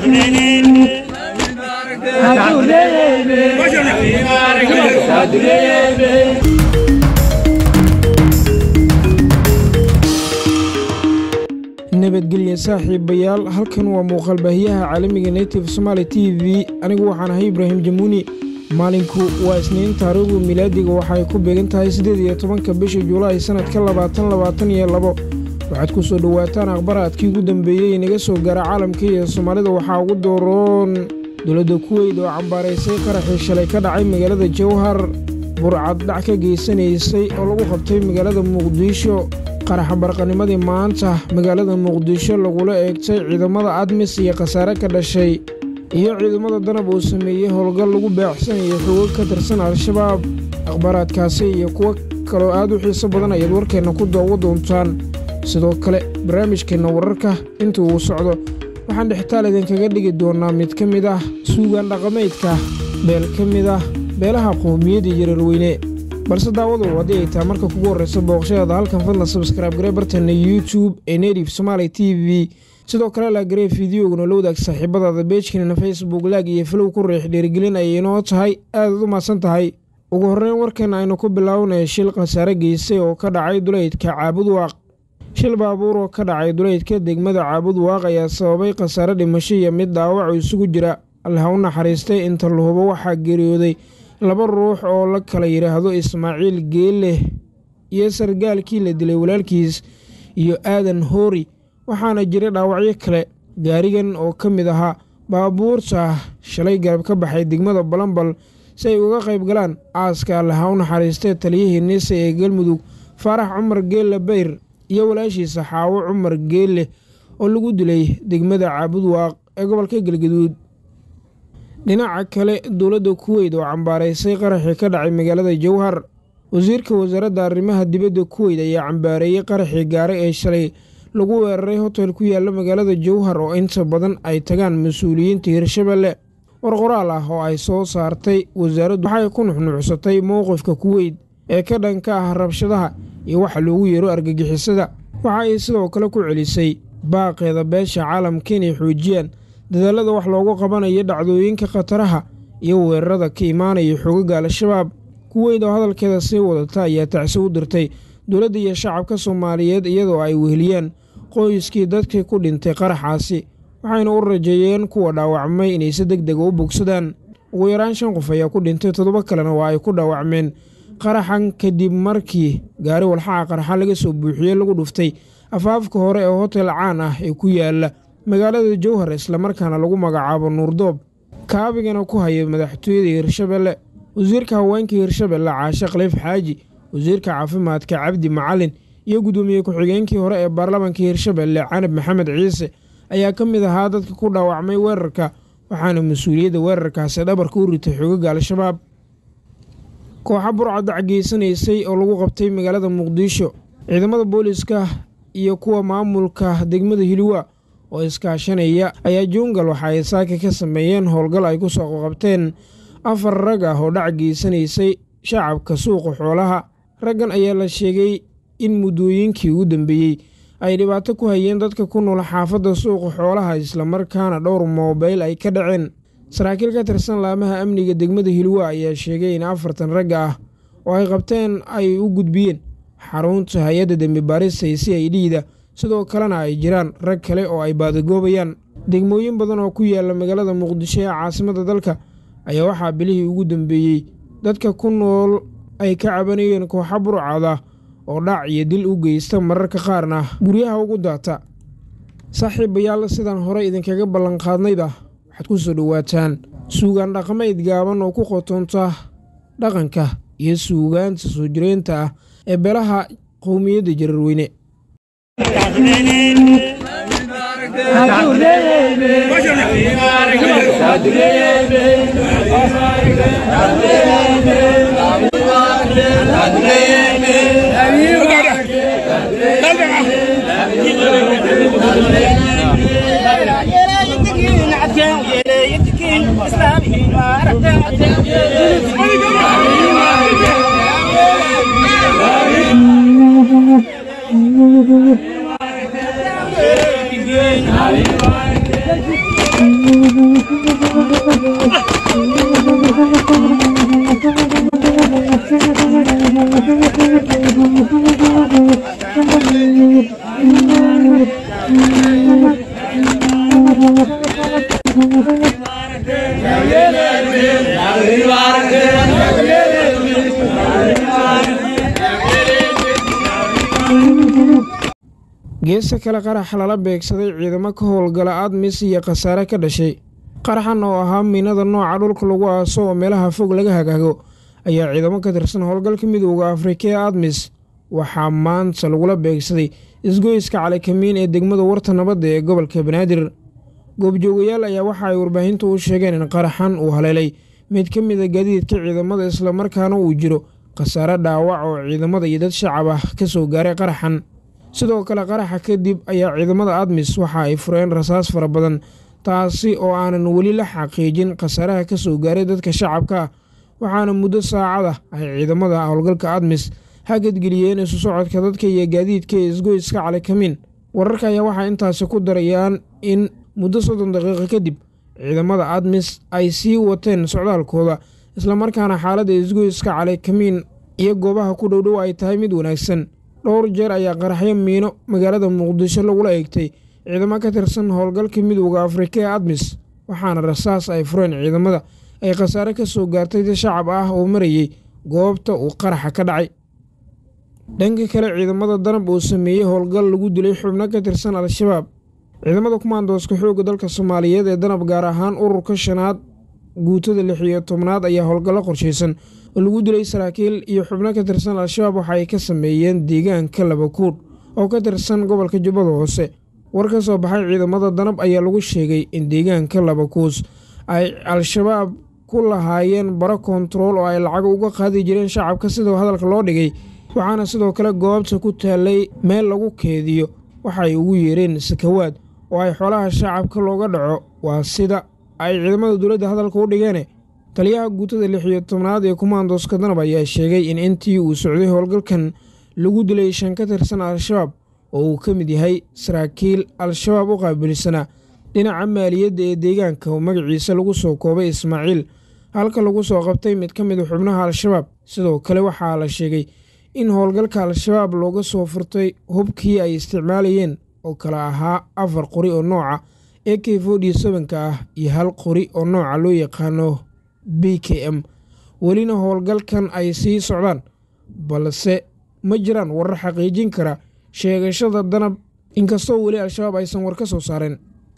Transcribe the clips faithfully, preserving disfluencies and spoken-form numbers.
nabadgelyo saaxiibayaal halkan waa muuqaal baahiyaha caalamiga Native Somali T V anigu waxaan ahay Ibrahim Jamuni maalinku waa isniin taariikhdu milaadiga waxay ku beegan tahay siddeed iyo tobanka bisha Juulaay sanadka labaatan labaatan iyo labo waxaad ku soo dhawaataan akhbaraadkii ugu dambeeyay inaga soo gaara caalamka iyo Soomaalida waxa ugu dooroon dowladda Kuwait oo cambaaraysay qaraxii shalay ka dhacay magaalada Jowhar burcad dhac ka geysanaysay oo lagu qabtay magaalada Muqdisho qaraxa barqanimadii maanta magaalada Muqdisho lagula eegtay ciidamada admis iyo khasaare ka dhashay iyo ciidamada danab oo sameeyay howlgal lagu baaxsanayo xoog ka tirsan al-shabaab akhbaraadkaasi iyo kuwa kale aad u xiiso badan ayaad warkeena ku daawo doontaan sidoo kale barnaamijkeena wararka inta uu socdo waxaan dhextaal idinkaga dhigi doonaa mid ka mid ah suugaan dhaqameedka beel ka mid ah beelaha qowmiyadda Jareerweyne balse daawadu wadii ay taa marka kugu horeysa booqashada halkan fadlan subscribe garee bartana YouTube ee Native Somali T V sidoo kale la garee fiidiyooguna la wadaag saaxiibadaada page-keena Facebook like iyo follow ku riix dhiirigelin ay inoo tahay aad u maasan tahay ugu horreyn warkeena aynu ku bilaabnay shil khasaare geysay oo ka dhacay duleedka Caabudwaaq shil baabuur oo ka dhacay duleedka degmada Caabudwaaq ayaa sababay khasaare dhimasho iyo mid dhaawac isugu jira Allah u naxariistay inta la hubo waxa geeriyooday laba ruux oo la kala yiraahdo Ismaaciil Geelle iyo sargaalkii la dilay walaalkiis iyo Aadan Hoori waxaana jiray dhaawacyo kale gaarigan oo ka mid ahaa baabuurta shalay garab ka baxay degmada Balambal si ay uga qayb galaan aaska Allah u naxariistay taliyihii Niise ee Galmudug Farax Cumar Geelle Bayr iyo walaashiisa Xaawo Cumar Geelle oo lagu dilay degmada Caabudwaaq ee gobolka Galgaduud dhinaca kale dowladda Kuwait oo cambaaraysay qaraxii ka dhacay magaalada Jowhar wasiirka wasaaradda arrimaha dibadda Kuwait ayaa cambaareeyay qaraxii gaaray ee shalay lagu weeraray hotel ku yaala magaalada Jowhar oo inta badan ay tagaan mas'uuliyiinta Hirshabelle war qoraal ah oo ay soo saartay wasaaraddu waxay ku nuxnuucsatay mowqifka Kuwait ee ka dhanka ah rabshadaha iyo waxa loogu yeero argagixisada waxa ay sidoo kale ku celisay baaqeeda beesha caalamka inay xoojiyaan dadaalada wax loogu qabanayo dhacdooyinka khataraha iyo weerarada ka imaanaya xoogagga al-shabaab Kuwait oo hadalkeeda sii wadata ayaa tacsi u dirtay dowladda iyo shacabka Soomaaliyeed iyadoo ay weheliyaan qoyskii dadkii ku dhintay qaraxaasi waxayna u rajeeyeen kuwa dhaawacmay inay si degdeg u bogsadaan ugu yaraan shan qof ayaa ku dhintay toddoba kalena waa ay ku dhaawacmeen qaraxan kadib markii gaari walxaha qaraxa laga soo buuxiyey lagu dhuftay afaafka hore ee hotel caan ah ee ku yaala magaalada Jowhar isla markaana lagu magacaabo Nuurdoob kaabigana ku haya madaxtooyada Hirshabelle wasiirka haweenka Hirshabelle Caashe Khaliif Xaaji wasiirka caafimaadka Cabdi Macalin iyo gudoomiye ku-xigeenkii hore ee baarlamaanka Hirshabelle Canab Maxamed Ciise ayaa ka mid ahaa dadka ku dhaawacmay weerarka waxaana mas'uuliyadda weerarkaasi dhabarka u ritay xoogagga al-shabaab kooxa burcad dhac geysanaysay oo lagu qabtay magaalada Muqdisho ciidamada booliska iyo kuwa maamulka degmada Hilwa oo iskaashanaya ayaa Jungal waxa ay saaka ka sameeyeen howlgal ay ku soo qabteen afar rag ah oo dhac geysanaysay shacabka suuqa xoolaha raggan ayaa la sheegay in muddooyinkii ugu dambeeyay ay dhibaato ku hayeen dadka ku nool xaafadda suuqa xoolaha isla markaana dhowr moobil ay ka dhaceen saraakiil ka tirsan laamaha amniga degmada Hilwa ayaa sheegay in afartan rag ah oo ay qabteen ay u gudbiyeen xarunta hay'adda dambi baarista C I D-da sidoo kalena ay jiraan rag kale oo ay baadagoobayaan degmooyin badan oo ku yaala magaalada Muqdisho ee caasimadda dalka ayaa waxaa bilihii ugu dambeeyay dadka ku nool ay ka cabanayeen kooxa burcad ah oo dhac iyo dil u geysta mararka qaarna guryaha ugu daata saaxiibayaal sidaan hore idinkaga ballan qaadnayda waxaad ku soo dhawaataan suugaan dhaqameed gaaban oo ku qotonta dhaqanka iyo suugaanta soo jireenta ah ee beelaha qowmiyadda Jareerweyne geesta kale qarax lala beegsaday ciidamo ka howlgala ADMIS iyo khasaare ka dhashay qaraxan oo ahaa miinada nooca dhulka lagu aaso oo meelaha fog laga hagaago ayaa ciidamo ka tirsan howlgalka midowga Afrika ee ADMIS waxaa maanta lagula beegsaday isgoyska Cali Kamiin ee degmada Warta Nabadda ee gobolka Banaadir goobjoogayaal ayaa waxa ay warbaahinta u sheegeen in qaraxan uu haleelay mid ka mid ah gaadiidka ciidamada isla markaana uu jiro khasaare dhaawac oo ciidamada iyo dad shacab ah ka soo gaaray qaraxan sidoo kale qaraxa kadib ayaa ciidamada ADMIS waxa ay fureen rasaas fara badan taasi oo aanan weli la xaqiijin khasaaraha ka soo gaaray dadka shacabka waxaana muddo saacada ay ciidamada howlgalka ADMIS hagedgeliyeen isu socodka dadka iyo gaadiidka isgoyska Cali Kamiin wararka ayaa waxaa intaasi ku darayaan in muddo soddon daqiiqo kadib ciidamada ADMIS ay sii wateen socdaalkooda isla markaana xaaladda isgoyska Cali Kamiin iyo goobaha ku dhowdhow ay tahay mid wanaagsan dhowr jeer ayaa qaraxyo miino magaalada Muqdisho lagula eegtay ciidamo ka tirsan howlgalka midowga Afrika ee ADMIS waxaana rasaas ay fureen ciidamada ay khasaare ka soo gaartay dad shacab ah oo marayay goobta uu qaraxa ka dhacay dhanka kale ciidamada danab oo sameeyay howlgal lagu dilay xubno ka tirsan al-shabaab ciidamada kumaandooska xoogga dalka Soomaaliyeed ee danab gaar ahaan ururka shanaad guutada lix iyo tobnaad ayaa howlgallo qorsheysan oo lagu dilay saraakiil iyo xubno ka tirsan al-shabaab waxa ay ka sameeyeen deegaanka laba kuud oo ka tirsan gobolka Jubbada Hoose war ka soo baxay ciidamada danab ayaa lagu sheegay in deegaanka laba kuus ay al-shabaab ku lahaayeen baro kontarool oo ay lacag uga qaadi jireen shacabka sidoo hadalka loo dhigay waxaana sidoo kale goobta ku taalay meel lagu keediyo waxay ugu yeereen sakawaad oo ay xoolaha shacabka looga dhaco waa sida ay ciidamada dowladda hadalka u dhigeen taliyaha guutada lix iyo tobnaad ee kumaandooska danab ayaa sheegay in intii uu socday howlgalkan lagu dilay shan ka tirsan al-shabaab oo uu ka mid yahay saraakiil al-shabaab u qaabilsanaa dhinaca maaliyadda ee deegaanka oo magaciisa lagu soo koobay Ismaaciil halka lagu soo qabtay mid ka mid ah xubnaha al-shabaab sidoo kale waxaa la sheegay in howlgalka al-shabaab looga soo furtay hubkii ay isticmaalayeen oo kala ahaa afar qori oo nooca A K forty seven ka ah iyo hal qori oo nooca loo yaqaano B K M welina howlgalkan ay sii socdaan balse ma jiraan warar xaqiijin kara sheegashada danab inkastoo weli al-shabaab aysan war ka soo saareen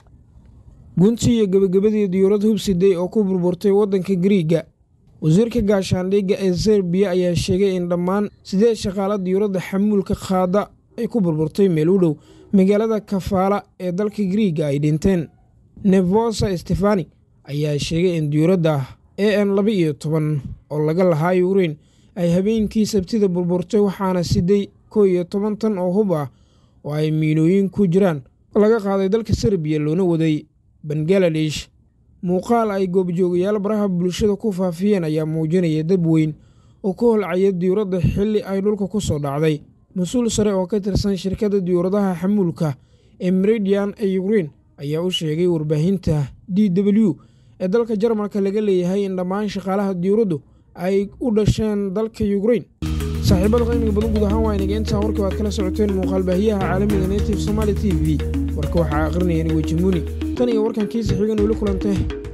gunti iyo gabagabadii diyuurad hubsiday oo ku burburtay waddanka Giriiga wasiirka gaashaandhigga ee Serbiya ayaa sheegay in dhammaan sidee shaqaale diyuuradda xamuulka qaada ay ku burburtay meel u dhow magaalada Kafaala ee dalka Giriiga ay dhinteen Nevosa Stefani ayaa sheegay in diyuuradda A N laba iyo toban oo laga lahaa Ukraine ay habeenkii Sabtida burburtay waxaana siday kow iyo toban tan oo hub ah oo ay miinooyin ku jiraan laga qaaday dalka Serbiya loona waday Bangladesh muuqaal ay goobjoogayaal baraha bulshada ku faafiyeen ayaa muujinaya dab weyn oo ku holcaya diyuuradda xilli ay dhulka ku soo dhacday mas-uul sare oo ka tirsan shirkadda diyuuradaha xamuulka ee Meridian ee Ukraine ayaa u sheegay warbaahinta D W ee dalka Jarmalka laga leeyahay in dhammaan shaqaalaha diyuuraddu ay u dhasheen dalka Ukraine saaxiibada qiimiga badan guud ahaan waa inaga intaa warkii waad kala socoteen muuqaal baahiyaha caalamiga Native Somali T V warka waxaa aqrinayay Wajimuni tan iyo warkan kiisa xigan oo la kulantay